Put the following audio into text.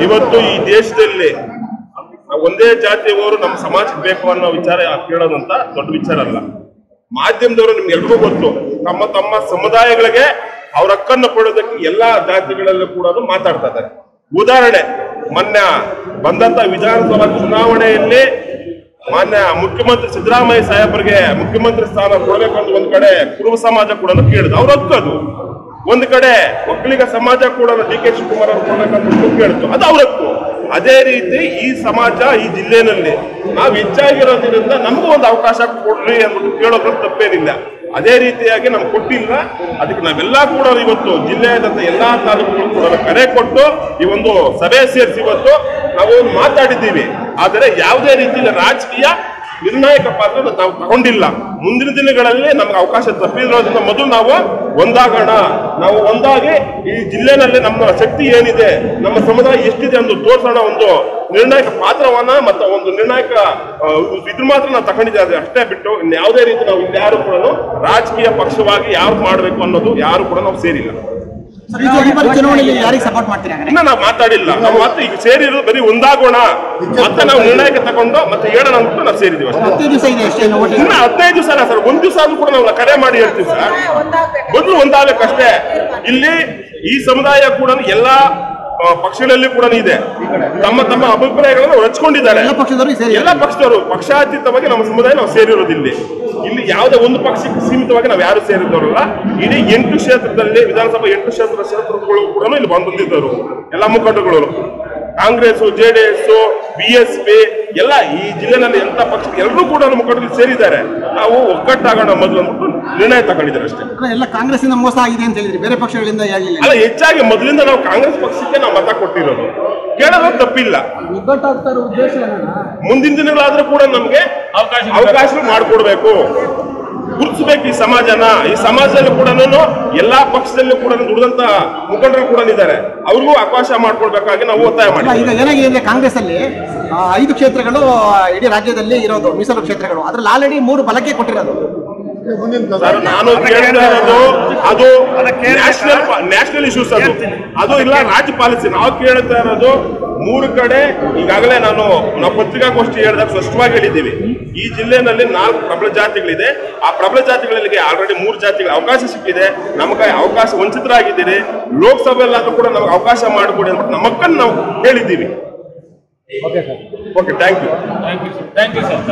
ಇವತ್ತು ಈ ದೇಶದಲ್ಲಿ ಒಂದೇ ಜಾತಿಯವರು ನಮ್ಮ ಸಮಾಜಕ್ಕೆ ಬೇಕು ಅನ್ನೋ ವಿಚಾರ ಕೇಳೋದಂತ ದೊಡ್ಡ ವಿಚಾರ ಅಲ್ಲ. ಮಾಧ್ಯಮದವರು ನಿಮ್ಗೆ ಎಲ್ರಿಗೂ ಗೊತ್ತು, ತಮ್ಮ ತಮ್ಮ ಸಮುದಾಯಗಳಿಗೆ ಅವ್ರ ಹಕ್ಕನ್ನು ಪಡೆಯೋದಕ್ಕೆ ಎಲ್ಲಾ ಜಾತಿಗಳಲ್ಲೂ ಕೂಡ ಮಾತಾಡ್ತಾ ಇದ್ದಾರೆ. ಉದಾಹರಣೆ, ಮೊನ್ನೆ ಬಂದಂತ ವಿಧಾನಸಭಾ ಚುನಾವಣೆಯಲ್ಲಿ ಮಾನ್ಯ ಮುಖ್ಯಮಂತ್ರಿ ಸಿದ್ದರಾಮಯ್ಯ ಸಾಹೇಬರಿಗೆ ಮುಖ್ಯಮಂತ್ರಿ ಸ್ಥಾನ ಕೊಡಬೇಕಂತ ಒಂದ್ ಕಡೆ ಕುರುಬ ಸಮಾಜ ಕೂಡ ಕೇಳಿದ್ರು, ಅವ್ರ ಹಕ್ಕದು. ಒಂದ್ ಕಡೆ ಒಕ್ಕಲಿಗ ಸಮಾಜ ಕೂಡ ಡಿ ಕೆ ಶಿವಕುಮಾರ್ ಅವರು ಕೊಡಬೇಕಂತ ಕೇಳಿತು, ಅದು ಅವ್ರ ಹಕ್ಕು. ಅದೇ ರೀತಿ ಈ ಸಮಾಜ ಈ ಜಿಲ್ಲೆನಲ್ಲಿ ನಾವು ಹೆಚ್ಚಾಗಿರೋದ್ರಿಂದ ನಮಗೂ ಒಂದು ಅವಕಾಶ ಕೊಡ್ರಿ ಅಂದ್ಬಿಟ್ಟು ಕೇಳೋದ್ರಲ್ಲಿ ತಪ್ಪೇನಿಲ್ಲ. ಅದೇ ರೀತಿಯಾಗಿ ನಮ್ಗೆ ಕೊಟ್ಟಿಲ್ಲ, ಅದಕ್ಕೆ ನಾವೆಲ್ಲ ಕೂಡ ಇವತ್ತು ಜಿಲ್ಲೆಯಾದಂತ ಎಲ್ಲಾ ತಾಲೂಕುಗಳು ಕೂಡ ಕರೆ ಕೊಟ್ಟು ಈ ಒಂದು ಸಭೆ ಸೇರಿಸಿ ಇವತ್ತು ನಾವು ಮಾತಾಡಿದ್ದೀವಿ. ಆದರೆ ಯಾವುದೇ ರೀತಿಯ ರಾಜಕೀಯ ನಿರ್ಣಾಯಕ ಪಾತ್ರ ನಾವು ತಗೊಂಡಿಲ್ಲ. ಮುಂದಿನ ದಿನಗಳಲ್ಲಿ ನಮ್ಗೆ ಅವಕಾಶ ತಪ್ಪಿರೋದ್ರಿಂದ ಮೊದಲು ನಾವು ಒಂದಾಗೋಣ, ನಾವು ಒಂದಾಗಿ ಈ ಜಿಲ್ಲೆನಲ್ಲಿ ನಮ್ಮ ಶಕ್ತಿ ಏನಿದೆ, ನಮ್ಮ ಸಮುದಾಯ ಎಷ್ಟಿದೆ ಅಂತ ತೋರಿಸೋಣ. ಒಂದು ನಿರ್ಣಾಯಕ ಪಾತ್ರವನ್ನ ಮತ್ತು ಒಂದು ನಿರ್ಣಾಯಕ ಇದು ಮಾತ್ರ ನಾವು ತಗೊಂಡಿದ್ದೇವೆ ಅಷ್ಟೇ ಬಿಟ್ಟು ಇನ್ಯಾವುದೇ ರೀತಿ ನಾವು ಯಾರು ಕೂಡ ರಾಜಕೀಯ ಪಕ್ಷವಾಗಿ ಯಾರು ಮಾಡಬೇಕು ಅನ್ನೋದು ಯಾರು ಕೂಡ ನಾವು ಸೇರಿಲ್ಲ. ನಾವು ಮಾತಾಡಿಲ್ಲ, ನಾವು ಮತ್ತೆ ಈಗ ಸೇರಿರೋದು ಬರೀ ಒಂದಾಗೋಣ, ಮತ್ತೆ ನಾವು ನಿರ್ಣಯಕ್ಕೆ ತಗೊಂಡು ಮತ್ತೆ ಹೇಳೋಣ ಅಂದ್ಬಿಟ್ಟು ನಾವು ಸೇರಿದೀವಿ ಅಷ್ಟೇ. 15 ದಿವಸ ಅಲ್ಲ ಸರ್, ಒಂದ್ ದಿವಸ ಆದ್ರೂ ಕೂಡ ನಾವು ಕರೆ ಮಾಡಿ ಹೇಳ್ತೀವಿ ಸರ್. ಮೊದಲು ಒಂದಾಗಬೇಕಷ್ಟೇ. ಇಲ್ಲಿ ಈ ಸಮುದಾಯ ಕೂಡ ಎಲ್ಲಾ ಪಕ್ಷಗಳಲ್ಲಿ ಕೂಡ ಇದೆ, ತಮ್ಮ ತಮ್ಮ ಅಭಿಪ್ರಾಯಗಳನ್ನು ಹಂಚ್ಕೊಂಡಿದ್ದಾರೆ. ಎಲ್ಲ ಪಕ್ಷದವರು ಪಕ್ಷಾತೀತವಾಗಿ ನಮ್ಮ ಸಮುದಾಯ ನಾವು ಸೇರಿರೋದಿಲ್ಲ. ಇಲ್ಲಿ ಯಾವುದೇ ಒಂದು ಪಕ್ಷಕ್ಕೆ ಸೀಮಿತವಾಗಿ ನಾವು ಯಾರು ಸೇರಿದವರಲ್ಲ. ಇಡೀ 8 ಕ್ಷೇತ್ರದಲ್ಲಿ ವಿಧಾನಸಭಾ 8 ಕ್ಷೇತ್ರಗಳು ಕೂಡ ಇಲ್ಲಿ ಬಂದಿದ್ದರು. ಎಲ್ಲ ಮುಖಂಡಗಳು ಕಾಂಗ್ರೆಸ್, ಜೆಡಿಎಸ್, BSP ಎಲ್ಲ ಈ ಜಿಲ್ಲೆನಲ್ಲಿ ಎಂತ ಪಕ್ಷ ಎಲ್ಲರೂ ಕೂಡ ಮುಖಂಡರು ಸೇರಿದ್ದಾರೆ. ನಾವು ಒಗ್ಗಟ್ಟಾಗೋಣ ಮೊದಲು ಅಂದ್ಬಿಟ್ಟು ನಿರ್ಣಯ ತಗೊಂಡಿದ್ದಾರೆ ಅಷ್ಟೇ. ಎಲ್ಲ ಕಾಂಗ್ರೆಸ್ ಇಂದ ಮೋಸ ಆಗಿದೆ ಅಂತ ಹೇಳಿದ್ರಿ, ಬೇರೆ ಪಕ್ಷಗಳಿಂದ ಅಲ್ಲ, ಹೆಚ್ಚಾಗಿ ಮೊದಲಿಂದ ನಾವು ಕಾಂಗ್ರೆಸ್ ಪಕ್ಷಕ್ಕೆ ನಾವು ಮತ ಕೊಟ್ಟಿರೋದು, ಕೇಳೋದು ತಪ್ಪಿಲ್ಲ. ಮುಂದಿನ ದಿನಗಳಾದ್ರೂ ಕೂಡ ನಮ್ಗೆ ಅವಕಾಶ ಮಾಡಿಕೊಡ್ಬೇಕು, ಗುರುತಿಸಬೇಕು ಈ ಸಮಾಜನ. ಈ ಸಮಾಜದಲ್ಲಿ ಕೂಡ ಎಲ್ಲಾ ಪಕ್ಷದಲ್ಲೂ ಕೂಡ ದುಡಿದಂತ ಮುಖಂಡರು ಕೂಡ ಇದ್ದಾರೆ, ಅವ್ರಿಗೂ ಅವಕಾಶ ಮಾಡ್ಕೊಡ್ಬೇಕಾಗಿ ನಾವು ಒತ್ತಾಯ ಮಾಡಿ. ಈಗ ಏನಾಗಿದೆ, ಕಾಂಗ್ರೆಸ್ ಅಲ್ಲಿ 5 ಕ್ಷೇತ್ರಗಳು ಇಡೀ ರಾಜ್ಯದಲ್ಲಿ ಇರೋದು ಮೀಸಲು ಕ್ಷೇತ್ರಗಳು, ಅದ್ರಲ್ಲಿ ಆಲ್ರೆಡಿ 3 ಬಲಕ್ಕೆ ಕೊಟ್ಟಿರೋದು. ನಾನು ಕೇಳ್ತಾ ಇರೋದು ಅದು ನ್ಯಾಷನಲ್ ಇಶ್ಯೂಸ್, ಅದು ಇಲ್ಲ ರಾಜ್ಯ ಪಾಲಿಸಿ. ನಾವು ಕೇಳ್ತಾ ಇರೋದು 3 ಕಡೆ ಈಗಾಗಲೇ ನಾವು ಪತ್ರಿಕಾಗೋಷ್ಠಿ ಹೇಳಿದಾಗ ಸ್ಪಷ್ಟವಾಗಿ ಹೇಳಿದ್ದೀವಿ. ಈ ಜಿಲ್ಲೆನಲ್ಲಿ 4 ಪ್ರಬಲ ಜಾತಿಗಳಿದೆ. ಆ ಪ್ರಬಲ ಜಾತಿಗಳಿಗೆ ಆಲ್ರೆಡಿ 3 ಜಾತಿಗಳ ಅವಕಾಶ ಸಿಕ್ಕಿದೆ. ನಮಗೆ ಅವಕಾಶ ವಂಚಿತರಾಗಿದ್ದೀರಿ. ಲೋಕಸಭೆಯಲ್ಲಾದ್ರೂ ಕೂಡ ನಮಗೆ ಅವಕಾಶ ಮಾಡಿಕೊಡಿ ಅಂತ ನಮ್ಮಕ್ಕನ್ನು ನಾವು ಹೇಳಿದ್ದೀವಿ. Okay, thank you sir.